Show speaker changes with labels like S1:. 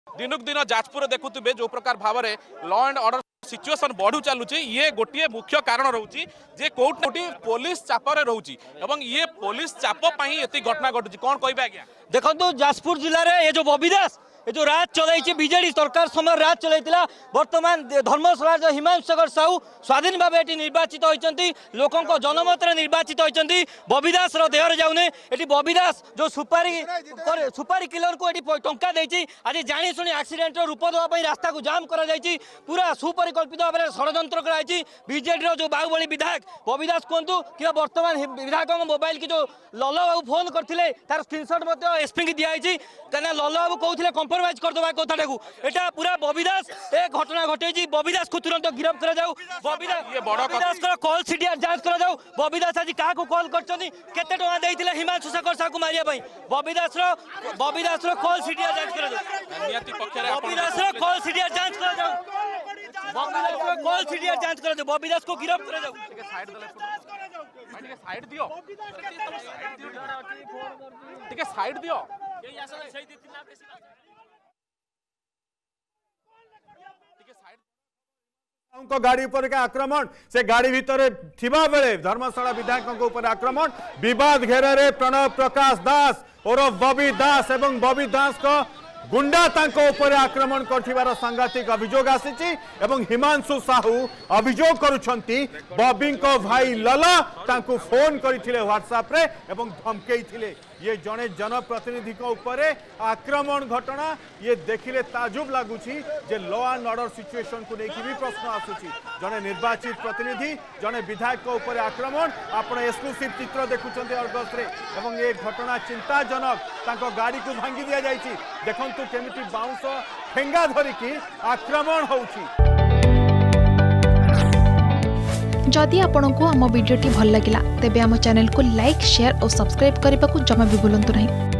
S1: दिनुक दिन जाजपुर देखुवे जो प्रकार भाव में लॉ एंड ऑर्डर सिचुएशन बढ़ू चलुची ये गोटे मुख्य कारण रोची जे कोठी पुलिस चाप रे रोची एवं ये पुलिस चाप पई एती घटना घटुची कौन कहबे आज्ञा
S2: देखो जाजपुर जिले में ये जो बबी दास ये जो राज चलाई बीजेडी सरकार समय राज चलैतिला वर्तमान धर्मशाला जो हिमांशु शेखर साहू स्वाधीन भाव ये निर्वाचित होती लोकों जनमत निर्वाचित होती बबी दास देहर जाऊने ये बबी दास जो सुपारी किलर को ये टंका देती आज जाशुणी एक्सीडेंट रूप देवाई रास्ता को जाम कर पूरा सुपरिकल्पित भाव में षड्यंत्र कराई बीजेडी जो बाहुबली विधायक बबी दास कहतु कि वर्तमान विधायक मोबाइल की जो लल्ला बाबू फोन करते तार स्क्रीनशॉट एसपी की दिखाई कहीं लल्ला बाबू कहते कम्प्रोमाइज करदे कथा को यहाँ पूरा बबी दास एक घटना घटे बबी दास को तुरंत गिरफ्त कर जाऊ बबी दास कॉल सीडीआर जांच कर जाऊ बबी दास आज क्या कॉल करते टका देते हिमांशु शेखर साहू मारिया बबी दास कॉल सीडीआर जांच कर बबी दास कॉल सीडीआर जांच कर जाऊ कॉल सीडीआर जांच कर बबी दास को गिरफ्त कर जाऊ
S1: साइड दियो ठीक साइड दियो
S3: गाड़ी पर आक्रमण से गाड़ी भितर थिबा बेले धर्मशाला विधायक ऊपर आक्रमण विवाद घेर रे प्रणव प्रकाश दास और बबी दास एवं बबी दास को गुंडा तांको ऊपर आक्रमण कर सांघातिक अभियोग आसी एवं हिमांशु साहू अभियोग करुछंती बबी को भाई लला तांको फोन करथिले व्हाट्सएप रे एवं धमकेइथिले ये जड़े जनप्रतिनिधि ऊपर आक्रमण घटना ये देखिले ताजुब लगुची जे लॉ एंड ऑर्डर सिचुएशन को लेकिन भी प्रश्न आसुची जड़े निर्वाचित प्रतिनिधि जड़े विधायक ऊपर आक्रमण आपण एक्सक्लूसिव चित्र देखुचंते अर्गस रे एवं ये घटना चिंताजनक तांको गाड़ी को भांगी दिया जायछि देखंतु केमिति बाउंस ठेंगा धरिकी आक्रमण होउछि।
S4: जदि आपंक आम भिडी भल लगा तेब आम चैनल को लाइक शेयर और सब्सक्राइब करने को जमा भी भूलु नहीं।